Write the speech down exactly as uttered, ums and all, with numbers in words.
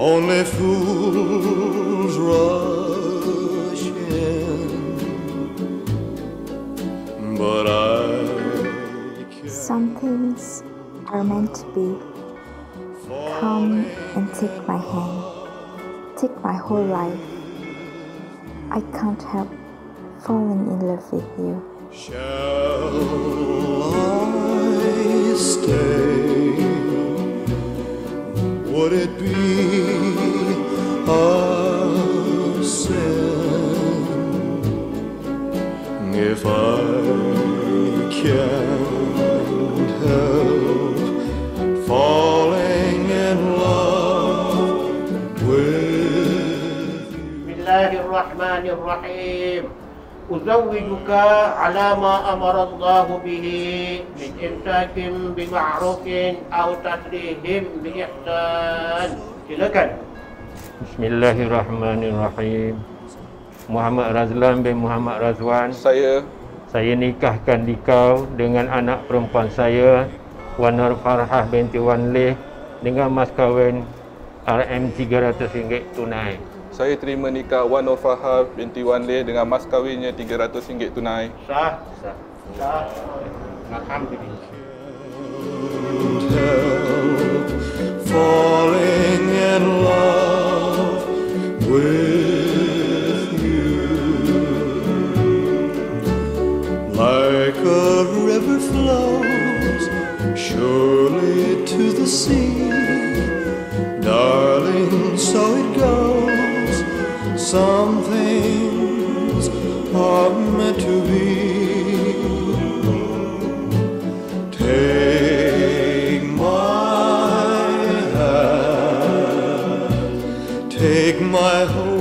Only fools rush in, but I can't. Some things are meant to be. Come and take my hand, take my whole life. I can't help falling in love with you. Shall I stay? Would it be a sin if I can't help falling in love with you? Bismillahirrahmanirrahim. Uzawwijuka ala ma amara Allah bihi min imsakin bi ma'rufin aw tasrihim bi ihsan. Silakan. Bismillahirrahmanirrahim. Muhammad Razlan bin Muhammad Razwan. Saya Saya nikahkan dikau dengan anak perempuan saya, Wan Nur Farhah binti Wan Leh, dengan mas kahwin R M tiga ratus ringgit tunai. Saya terima nikah Wan Nur Farhah binti Wan Leh dengan mas kahwinnya tiga ratus ringgit tunai. Sah, sah, sah. Alhamdulillah. Falling in love with you, like a river flows surely to the sea, darling, so it goes. Some things are meant to be. Take my hand, take my whole